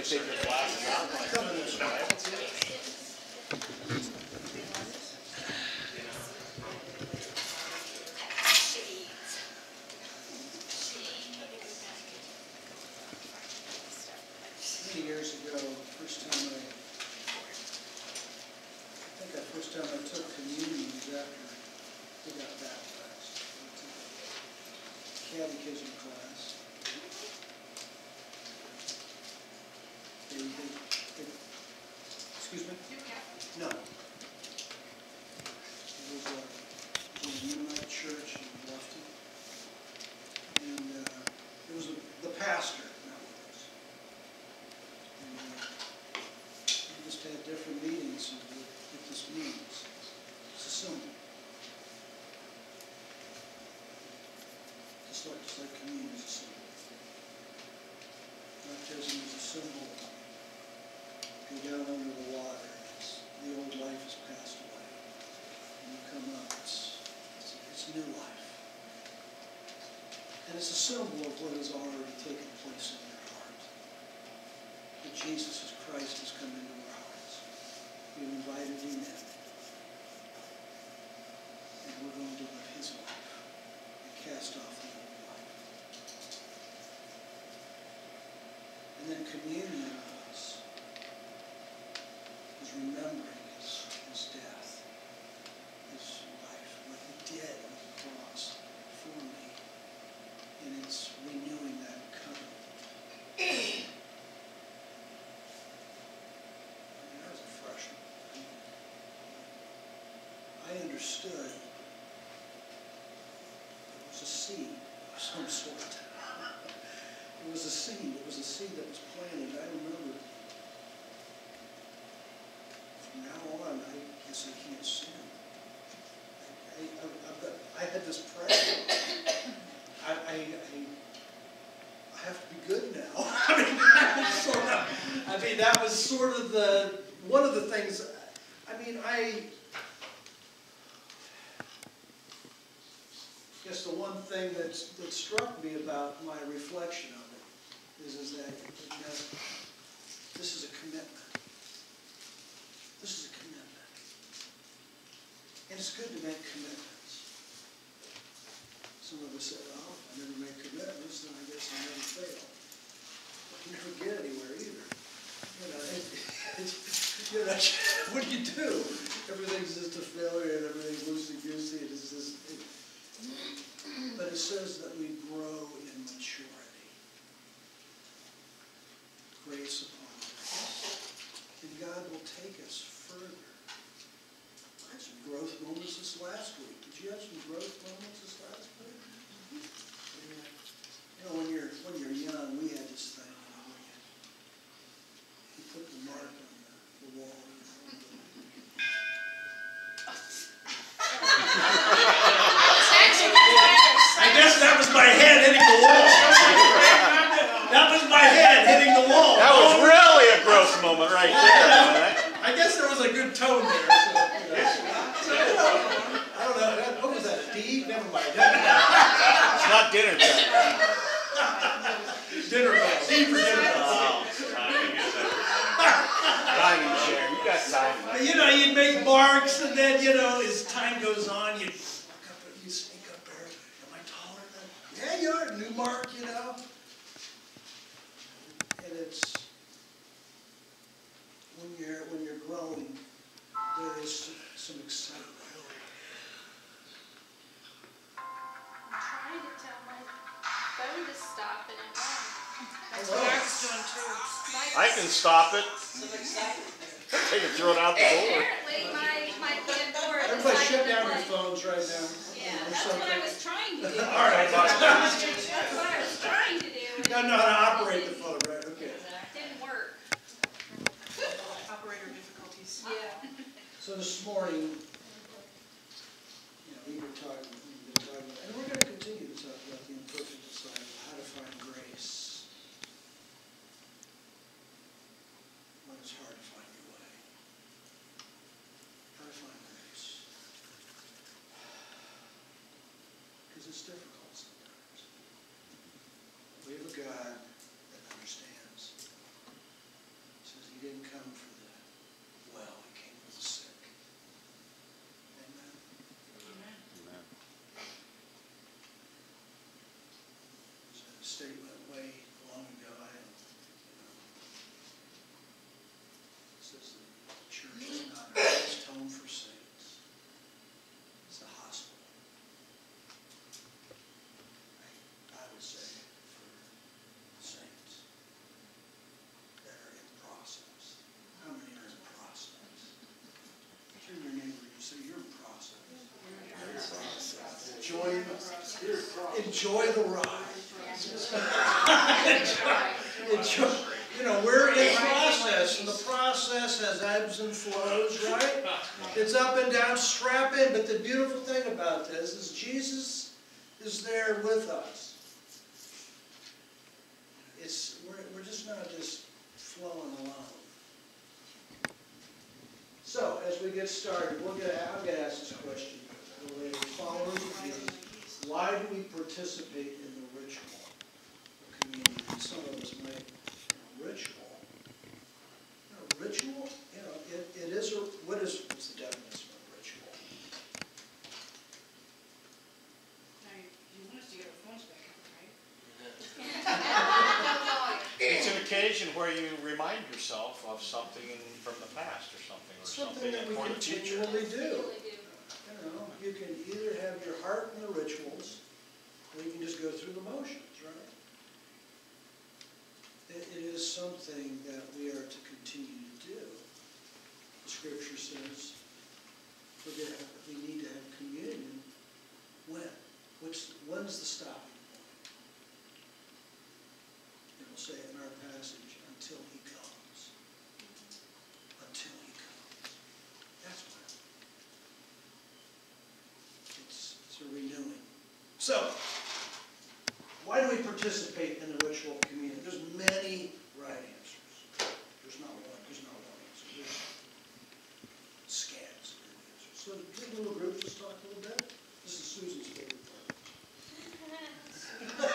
to take your glasses out. Many years ago, first time I took communion was after we got baptized. I took a catechism class. Excuse me? No. It was a Mennonite church in Bluffton. And it was the pastor that was. And we just had different meetings of what this means. It's a symbol. Just like communion is a symbol. Baptism is a symbol. Go down under the water. The old life has passed away. And you come up. It's new life. And it's a symbol of what has already taken place in your heart. That Jesus Christ has come into our hearts. We've invited him in. And we're going to live his life and cast off the old life. And then communion is remembering his death, his life, what he did on the cross for me. And it's renewing that covenant. I was a freshman. I understood it was a seed of some sort. It was a seed. It was a seed that was planted. I remember from now on, I guess I can't sin. I had this pressure. I have to be good now. That was sort of one of the things. I guess the one thing that struck me about my reflection of it is that this is a commitment. This is a commitment. And it's good to make commitments. Some of us say, oh, I never make commitments, then I guess I never fail. But you never get anywhere either. What do you do? Everything's just a failure and everything's loosey-goosey. But it says that we grow in maturity. Grace upon grace. And God will take us further. I had some growth moments this last week. Did you have some growth moments this last week? When you're young, we had this thing. You put the mark on the wall. I guess that was my head hitting the wall. That was my head hitting the wall. That was really a gross moment right there. I guess there was a good tone there. I don't know. What was that? A D? Never mind. It's not dinner time. Dinner bell. D for dinner bell. Timing, Sharon. You got timing. You'd make marks, and then, as time goes on, you sneak up there. Am I taller than? Yeah, you are. New mark, And it's when you're growing, there is some excitement. I'm trying to tell my phone to stop and it won't. That's what Mark's doing too. I can stop it. They can throw it out the door. Apparently my board. Everybody shut down your phones right now. Yeah, that's what I was trying to do. All right. That's what I was trying to do. You gotta know how to operate the phone, right? Okay. Didn't work. Operator difficulties. Yeah. So this morning, we've been talking, and we're going to continue to talk about the imperfect disciple, how to find grace when it's hard to find your way. How to find grace. Because it's difficult sometimes. We have a God that understands. enjoy the ride. Enjoy, you know, we're in process, and the process has ebbs and flows, right? It's up and down, strap in, but the beautiful thing about this is Jesus is there with us. We're just not just flowing along. So, as we get started, I'm going to ask this question. Followers of Jesus, why do we participate in the ritual of communion? And some of us might, ritual? Ritual? It is what's the definition of ritual? Now, you want us to get our phones back up, right? It's an occasion where you remind yourself of something from the past or something, or Something that we for the future. continually do. Really do. You can either have your heart in the rituals, or you can just go through the motions, right? It is something that we are to continue to do. The scripture says we need to have communion. When? When's the stopping point? It will say in our passage, until he comes. Until he comes. That's when. It's a renewing. So, why do we participate in the ritual of communion? There's many right answers. There's not one answer. There's scans of good answers. So the big little group, just talk a little bit. This is Susan's favorite part.